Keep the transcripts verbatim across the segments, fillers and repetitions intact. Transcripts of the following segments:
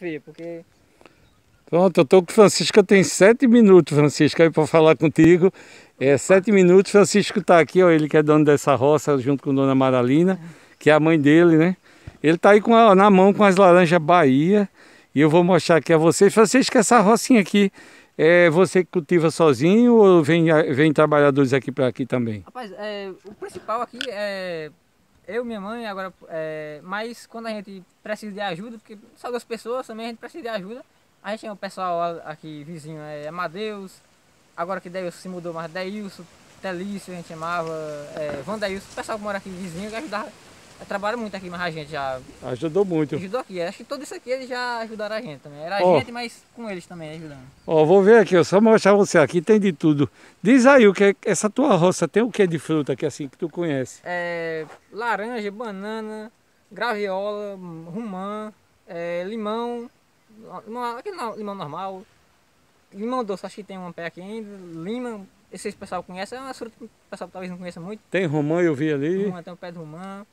feia, porque... Pronto, eu estou com o Francisco, tem sete minutos, Francisco, aí para falar contigo. É, sete minutos, Francisco está aqui, ó, ele que é dono dessa roça, junto com a dona Maralina, que é a mãe dele, né? Ele está aí com a, na mão com as laranjas Bahia, e eu vou mostrar aqui a vocês. Francisco, essa rocinha aqui, é você que cultiva sozinho ou vem, vem trabalhadores aqui para aqui também? Rapaz, é, o principal aqui é eu, minha mãe, agora, é, mas quando a gente precisa de ajuda, porque só duas pessoas também a gente precisa de ajuda, a gente tem o pessoal aqui vizinho, é Amadeus, agora que Deilson se mudou, mas Deilson, Telício a gente chamava, é, Vandeilson, o pessoal que mora aqui vizinho que ajudava, trabalha muito aqui, mas a gente já... Ajudou muito. Ajudou aqui, acho que tudo isso aqui eles já ajudaram a gente também, era a oh. gente, mas com eles também ajudando. Ó, vou ver aqui, eu só mostrar você, aqui tem de tudo. Diz aí, o que é, essa tua roça tem o que de fruta que assim que tu conhece? É, laranja, banana, graviola, romã, é, limão, aquele não, limão normal, limão doce, acho que tem um pé aqui ainda, lima, esse o pessoal conhece, é uma fruta que o pessoal talvez não conheça muito. Tem romã, eu vi ali. Romã, tem um pé de romã,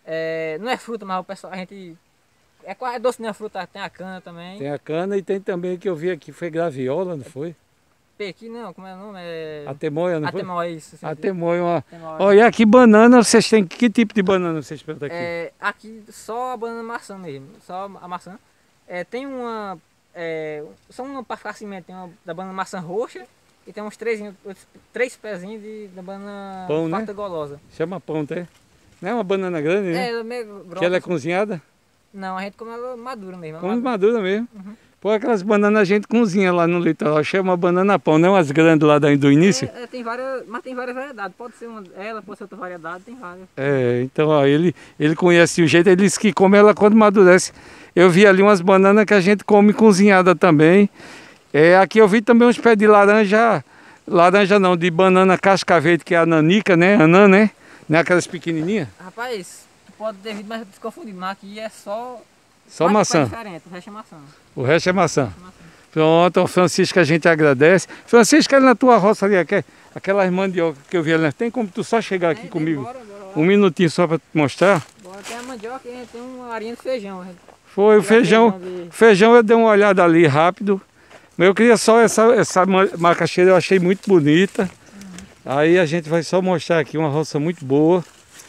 é, não é fruta, mas o pessoal, a gente, é, é doce, não é fruta, tem a cana também. Tem a cana e tem também que eu vi aqui, foi graviola, não foi? Pequi não, como é o nome? É... Atemoia, não Atemoia, foi? isso. Atemoia, ó. Olha aqui banana, vocês têm, que tipo de banana vocês plantam aqui? É, aqui só a banana maçã mesmo, só a maçã. É, tem uma, é, só uma para ficar cimento, tem uma da banana maçã roxa e tem uns três, três pezinhos de, da banana pão, farta né? golosa. Chama pão, tá? Não é uma banana grande, né? É, ela é meio grossa. Que ela é cozinhada? Não, a gente come ela madura mesmo. Come madura, madura mesmo. Uhum. Pô, aquelas bananas a gente cozinha lá no litoral, chama banana pão, não as grandes lá do início? É, é, tem várias, mas tem várias variedades, pode ser uma, ela, pode ser outra variedade, tem várias. É, então ó, ele, ele conhece o jeito, ele disse que come ela quando amadurece. Eu vi ali umas bananas que a gente come cozinhada também. É, aqui eu vi também uns pés de laranja, laranja não, de banana casca verde, que é a nanica, né? Anã, né? Não é aquelas pequenininhas? Rapaz, tu pode ter visto, mas se confundir, mas aqui é só... Só maçã. Diferente, o resto é maçã. O resto é maçã. maçã. Pronto, o Francisco a gente agradece. Francisco, ali na tua roça ali, aquela mandioca que eu vi ali, tem como tu só chegar aqui tem, comigo? Tem, bora, bora, um minutinho só para te mostrar? Bora, tem a mandioca e a gente tem uma arinha de feijão. Foi, o feijão, feijão, de... feijão eu dei uma olhada ali rápido. Mas eu queria só essa, essa macaxeira, eu achei muito bonita. Uhum. Aí a gente vai só mostrar aqui uma roça muito boa.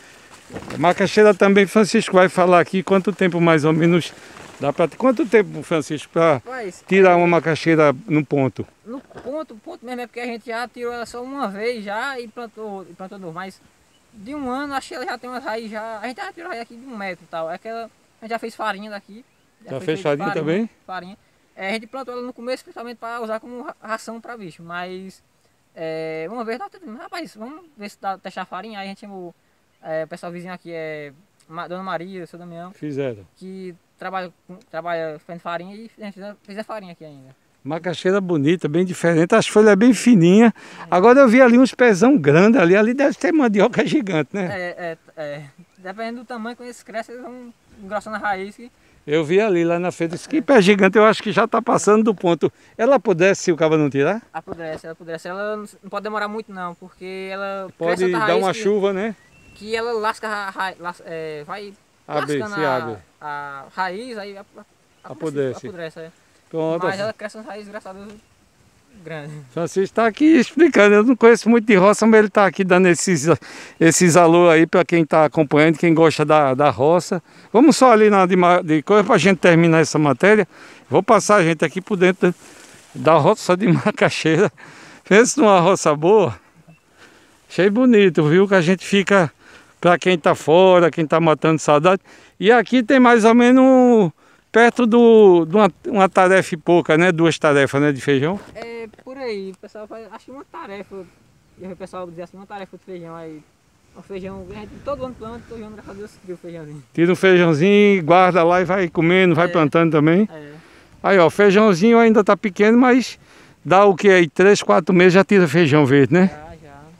A macaxeira também, Francisco vai falar aqui quanto tempo mais ou menos dá para... Quanto tempo, Francisco, para tirar uma macaxeira no ponto? No ponto, ponto mesmo é porque a gente já tirou ela só uma vez já e plantou, e plantou novo, mas de um ano acho que ela já tem umas raízes já... A gente já tirou raiz aqui de um metro e tal, é que ela, a gente já fez farinha daqui. Já, já fez farinha, farinha também? Farinha. É, a gente plantou ela no começo principalmente para usar como ração para bicho, mas é, uma vez nós tentamos, rapaz, vamos ver se dá testar a farinha, aí a gente chamou... É, o pessoal vizinho aqui é Dona Maria, seu Damião. Fizeram. Que trabalha, trabalha fazendo farinha e a gente fez a farinha aqui ainda. Macaxeira bonita, bem diferente, as folhas bem fininhas. É. Agora eu vi ali uns pezão grandes ali, ali deve ter mandioca gigante, né? É, é, é. Dependendo do tamanho, quando eles crescem, eles vão engrossando a raiz. Que... Eu vi ali lá na frente, esse que pé gigante, eu acho que já está passando do ponto. Ela apodrece se o cabo não tirar? Apodrece, ela apodrece. Ela não pode demorar muito não, porque ela... Pode dar uma que... chuva, né? Que ela lasca a raiz, é, vai abre, lascando se a, abre. a raiz, aí apodrece. apodrece é. Pronto. Mas ela cresce uma raiz, graças a Deus, grande. Francisco está aqui explicando, eu não conheço muito de roça, mas ele está aqui dando esses, esses alô aí para quem está acompanhando, quem gosta da, da roça. Vamos só ali na de, de coisa para a gente terminar essa matéria. Vou passar a gente aqui por dentro da roça de macaxeira. Pensa numa roça boa. Achei bonito, viu? Que a gente fica... Para quem está fora, quem está matando saudade. E aqui tem mais ou menos perto do, de uma, uma tarefa e pouca, né? Duas tarefas, né? De feijão. É, por aí. O pessoal faz, acho que uma tarefa. Eu vi o pessoal dizer assim, uma tarefa de feijão. Aí, o feijão, a gente todo ano planta, todo ano, graças a Deus, tira o feijãozinho. Tira um feijãozinho, guarda lá e vai comendo, vai é, plantando também. É. Aí, ó, o feijãozinho ainda está pequeno, mas dá o que aí? Três, quatro meses já tira feijão verde, né? Já.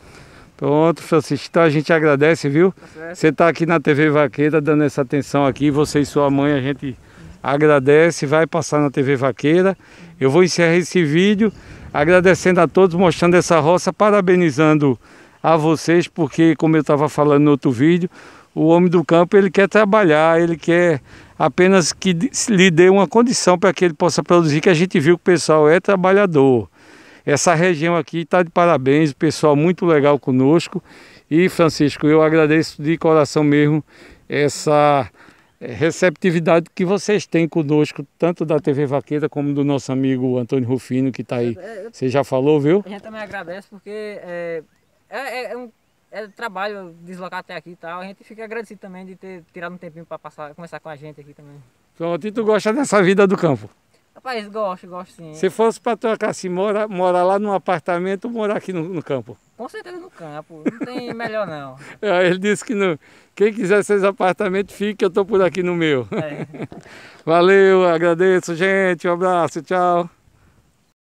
Pronto, Francisco, então a gente agradece, viu? Você está aqui na T V Vaqueira dando essa atenção aqui, você e sua mãe, a gente agradece, vai passar na T V Vaqueira. Eu vou encerrar esse vídeo agradecendo a todos, mostrando essa roça, parabenizando a vocês, porque como eu estava falando no outro vídeo, o homem do campo, ele quer trabalhar, ele quer apenas que lhe dê uma condição para que ele possa produzir, que a gente viu que o pessoal é trabalhador. Essa região aqui está de parabéns, o pessoal muito legal conosco. E, Francisco, eu agradeço de coração mesmo essa receptividade que vocês têm conosco, tanto da T V Vaqueira como do nosso amigo Antônio Rufino, que está aí. Você já falou, viu? A gente também agradece porque é, é, é um é trabalho deslocar até aqui e tal. A gente fica agradecido também de ter tirado um tempinho para passar, conversar com a gente aqui também. Pronto, e tu gosta dessa vida do campo? Rapaz, gosto, gosto sim. Se fosse para trocar assim, morar mora lá num apartamento ou morar aqui no, no campo? Com certeza no campo, não tem melhor não. É, ele disse que no, quem quiser seus apartamentos, fique, eu estou por aqui no meu. É. Valeu, agradeço, gente, um abraço, tchau.